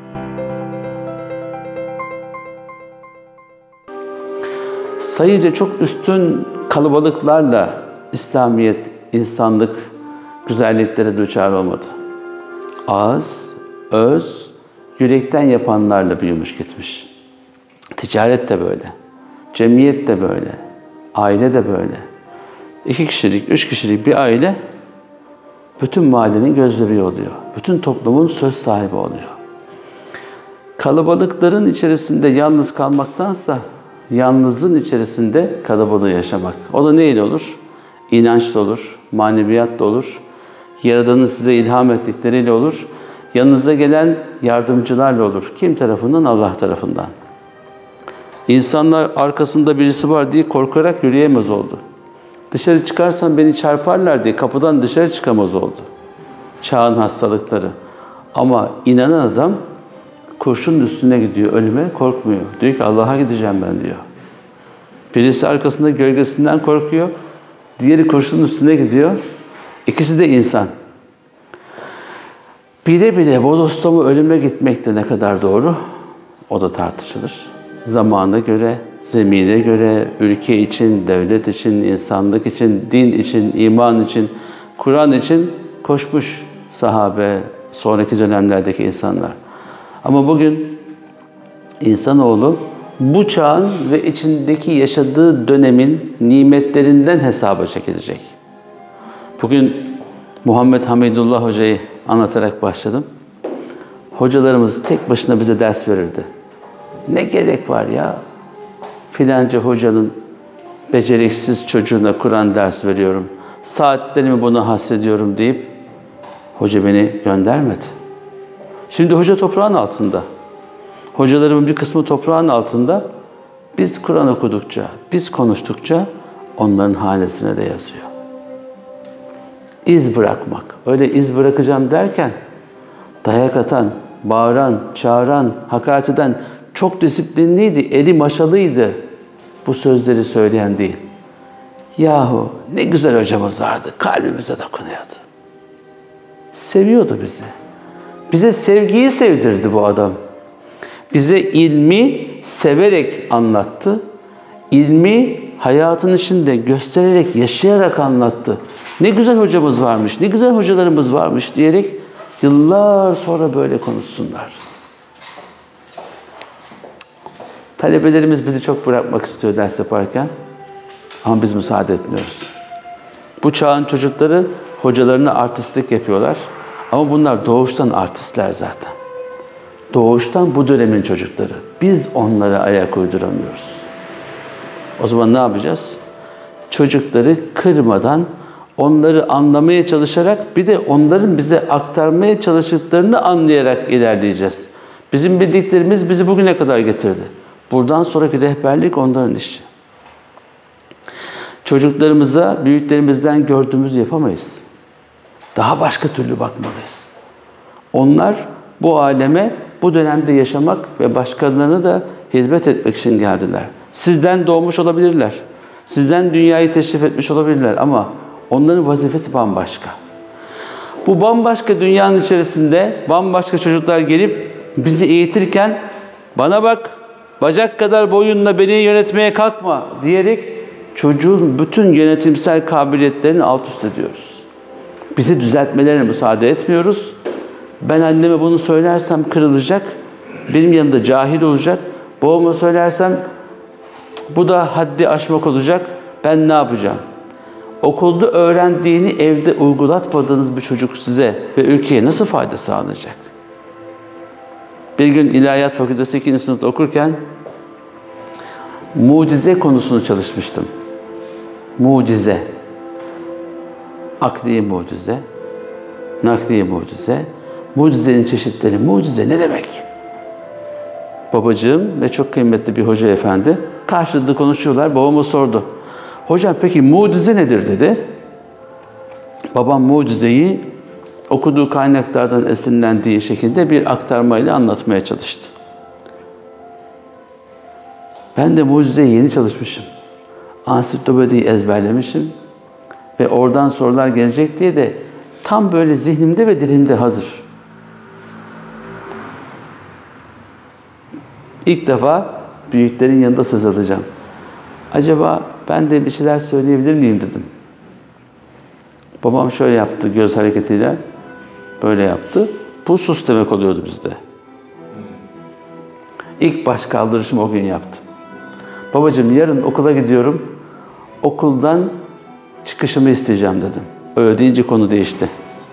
Sayıca çok üstün kalabalıklarla İslamiyet, insanlık güzelliklere düçar olmadı. Az, öz, yürekten yapanlarla büyümüş gitmiş. Ticaret de böyle, cemiyet de böyle, aile de böyle. 2 kişilik, 3 kişilik bir aile bütün mahallenin göz bebeği oluyor. Bütün toplumun söz sahibi oluyor. Kalabalıkların içerisinde yalnız kalmaktansa yalnızlığın içerisinde kalabalığı yaşamak. O da neyle olur? İnançla olur, maneviyatla olur, Yaradan'ın size ilham ettikleriyle olur, yanınıza gelen yardımcılarla olur. Kim tarafından? Allah tarafından. İnsanlar arkasında birisi var diye korkarak yürüyemez oldu. Dışarı çıkarsam beni çarparlar diye kapıdan dışarı çıkamaz oldu. Çağın hastalıkları. Ama inanan adam kurşunun üstüne gidiyor, ölüme korkmuyor. Diyor ki Allah'a gideceğim ben diyor. Birisi arkasında gölgesinden korkuyor, diğeri kurşunun üstüne gidiyor. İkisi de insan. Bile bile bodoslama ölüme gitmek de ne kadar doğru? O da tartışılır. Zamana göre, zemine göre, ülke için, devlet için, insanlık için, din için, iman için, Kur'an için koşmuş sahabe, sonraki dönemlerdeki insanlar. Ama bugün insanoğlu bu çağın ve içindeki yaşadığı dönemin nimetlerinden hesaba çekilecek. Bugün Muhammed Hamidullah Hoca'yı anlatarak başladım. Hocalarımız tek başına bize ders verirdi. Ne gerek var ya? Filanca hocanın beceriksiz çocuğuna Kur'an ders veriyorum. Saatlerimi buna hasrediyorum deyip hoca beni göndermedi. Şimdi hoca toprağın altında. Hocalarımın bir kısmı toprağın altında. Biz Kur'an okudukça, biz konuştukça onların hanesine de yazıyor. İz bırakmak. Öyle iz bırakacağım derken dayak atan, bağıran, çağıran, hakaret eden çok disiplinliydi, eli maşalıydı. Bu sözleri söyleyen değil. Yahu ne güzel hocamız vardı, kalbimize dokunuyordu. Seviyordu bizi. Bize sevgiyi sevdirdi bu adam. Bize ilmi severek anlattı. İlmi hayatın içinde göstererek, yaşayarak anlattı. Ne güzel hocamız varmış, ne güzel hocalarımız varmış diyerek yıllar sonra böyle konuşsunlar. Talebelerimiz bizi çok bırakmak istiyor ders yaparken ama biz müsaade etmiyoruz. Bu çağın çocukları hocalarına artistlik yapıyorlar ama bunlar doğuştan artistler zaten. Doğuştan bu dönemin çocukları. Biz onlara ayak uyduramıyoruz. O zaman ne yapacağız? Çocukları kırmadan, onları anlamaya çalışarak, bir de onların bize aktarmaya çalıştıklarını anlayarak ilerleyeceğiz. Bizim bildiklerimiz bizi bugüne kadar getirdi. Buradan sonraki rehberlik onların işi. Çocuklarımıza büyüklerimizden gördüğümüzü yapamayız. Daha başka türlü bakmalıyız. Onlar bu aleme, bu dönemde yaşamak ve başkalarına da hizmet etmek için geldiler. Sizden doğmuş olabilirler. Sizden dünyayı teşrif etmiş olabilirler ama onların vazifesi bambaşka. Bu bambaşka dünyanın içerisinde bambaşka çocuklar gelip bizi eğitirken bana bak, bacak kadar boyunla beni yönetmeye kalkma diyerek çocuğun bütün yönetimsel kabiliyetlerini alt üst ediyoruz. Bizi düzeltmelerine müsaade etmiyoruz. Ben anneme bunu söylersem kırılacak, benim yanımda cahil olacak. Babama söylersem bu da haddi aşmak olacak. Ben ne yapacağım? Okulda öğrendiğini evde uygulatmadığınız bir çocuk size ve ülkeye nasıl fayda sağlayacak? Bir gün İlahiyat Fakültesi 2. sınıfta okurken mucize konusunu çalışmıştım. Mucize. Akli mucize, nakli mucize, mucizenin çeşitleri. Mucize ne demek? Babacığım ve çok kıymetli bir hoca efendi karşılıklı konuşuyorlar. Babama sordu. Hocam peki mucize nedir dedi. Babam mucizeyi okuduğu kaynaklardan esinlendiği şekilde bir aktarmayla anlatmaya çalıştı. Ben de mucizeyi yeni çalışmışım. Ansiklopediyi ezberlemişim. Ve oradan sorular gelecek diye de tam böyle zihnimde ve dilimde hazır. İlk defa büyüklerin yanında söz alacağım. Acaba ben de bir şeyler söyleyebilir miyim dedim. Babam şöyle yaptı göz hareketiyle. Böyle yaptı. Bu sus demek oluyordu bizde. İlk baş kaldırışımı o gün yaptım. Babacığım yarın okula gidiyorum. Okuldan çıkışımı isteyeceğim dedim. Öyle deyince konu değişti.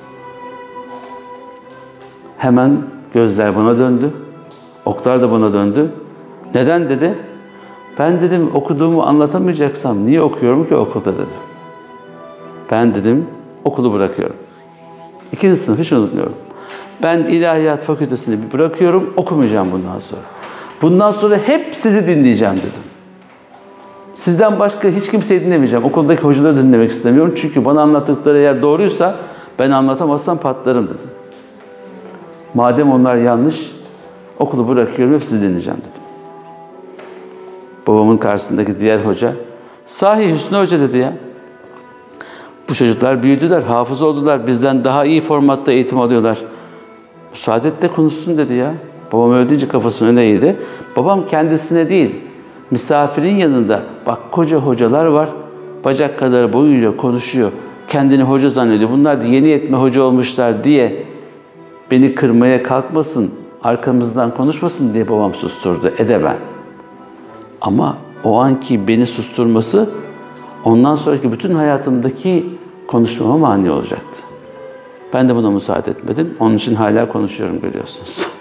Hemen gözler bana döndü. Oklar da bana döndü. Neden dedi? Ben dedim okuduğumu anlatamayacaksam niye okuyorum ki okulda dedim. Ben dedim okulu bırakıyorum. 2. sınıf hiç unutmuyorum. Ben İlahiyat Fakültesini bırakıyorum, okumayacağım bundan sonra. Bundan sonra hep sizi dinleyeceğim dedim. Sizden başka hiç kimseyi dinlemeyeceğim. Okuldaki hocaları dinlemek istemiyorum. Çünkü bana anlattıkları eğer doğruysa ben anlatamazsam patlarım dedim. Madem onlar yanlış, okulu bırakıyorum, hep sizi dinleyeceğim dedim. Babamın karşısındaki diğer hoca, sahi Hüsnü Hoca dedi ya. Bu çocuklar büyüdüler, hafız oldular, bizden daha iyi formatta eğitim alıyorlar. Müsaade et de konuşsun dedi ya. Babam öyle deyince kafasının öne eğdi. Babam kendisine değil, misafirin yanında, bak koca hocalar var, bacak kadar boyuyla konuşuyor, kendini hoca zannediyor. Bunlar da yeni yetme hoca olmuşlar diye beni kırmaya kalkmasın, arkamızdan konuşmasın diye babam susturdu, edeben. Ama o anki beni susturması, ondan sonraki bütün hayatımdaki konuşmama mani olacaktı. Ben de buna müsaade etmedim. Onun için hala konuşuyorum görüyorsunuz.